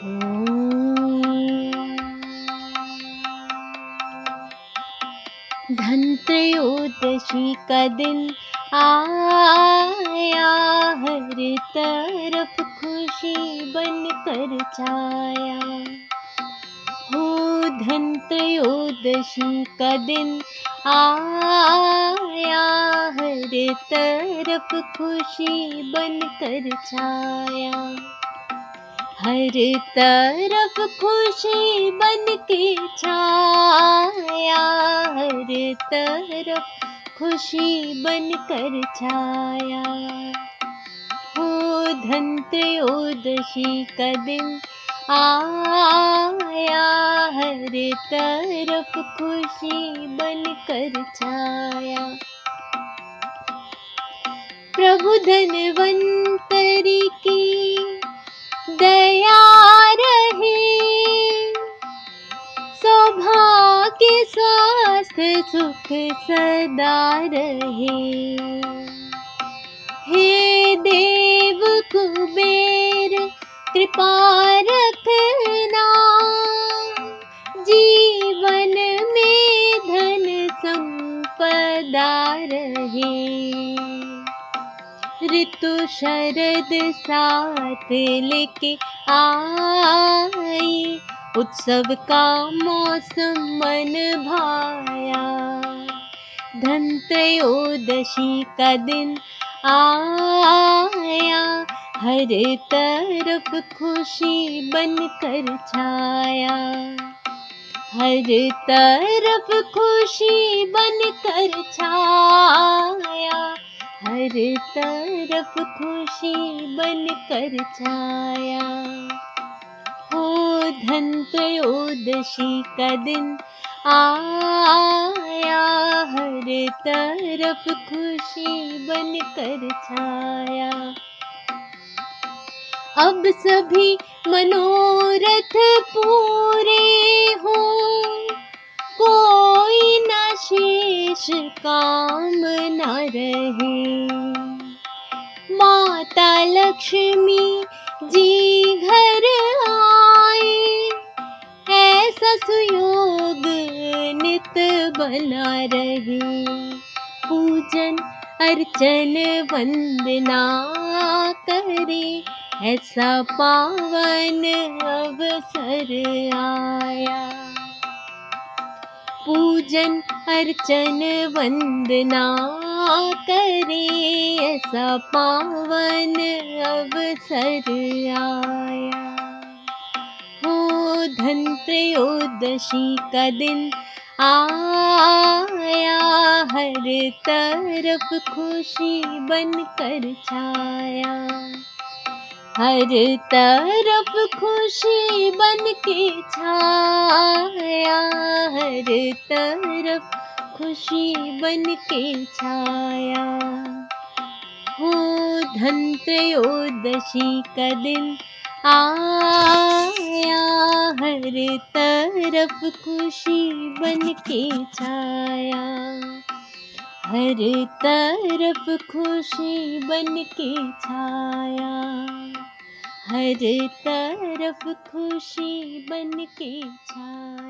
धनत्रयोदशी का दिन आया, हर तरफ खुशी बनकर छाया। हो धनत्रयोदशी का दिन आया, हर तरफ खुशी बनकर छाया। हर तरफ खुशी बनके छाया, हर तरफ खुशी बनकर छाया। हो धनत्रयोदशी का दिन आया, हर तरफ खुशी बनकर छाया। प्रभु धन्वंतरि की दया रहे, सौभाग्य स्वास्थ्य सुख सदा रहे। हे देव कुबेर कृपा रखना, जीवन में धन संपदा रहे। ऋतु शरद साथ लेके आई, उत्सव का मौसम मन भाया। धनत्रयोदशी का दिन आया, हर तरफ खुशी बनकर छाया। हर तरफ खुशी बनकर छाया, हर तरफ खुशी बनकर छाया। हो धनत्रयोदशी का दिन आया, हर तरफ खुशी बनकर छाया। अब सभी मनोरथ पूरे हो, कोई न शेष काम न रहे। माता लक्ष्मी जी घर आए, ऐसा सुयोग नित बना रहे। पूजन अर्चन वंदना करे, ऐसा पावन अवसर आया। पूजन अर्चन वंदना करे, ऐसा पावन अवसर आया। हो धनत्रयोदशी का दिन आया, हर तरफ खुशी बनकर छाया। हर तरफ खुशी बनके छाया, हर तरफ खुशी बनके छाया। हो धनत्रयोदशी का दिन आया, हर तरफ खुशी बनके छाया। हर तरफ खुशी बनके छाया, हर तरफ खुशी बनके छाया।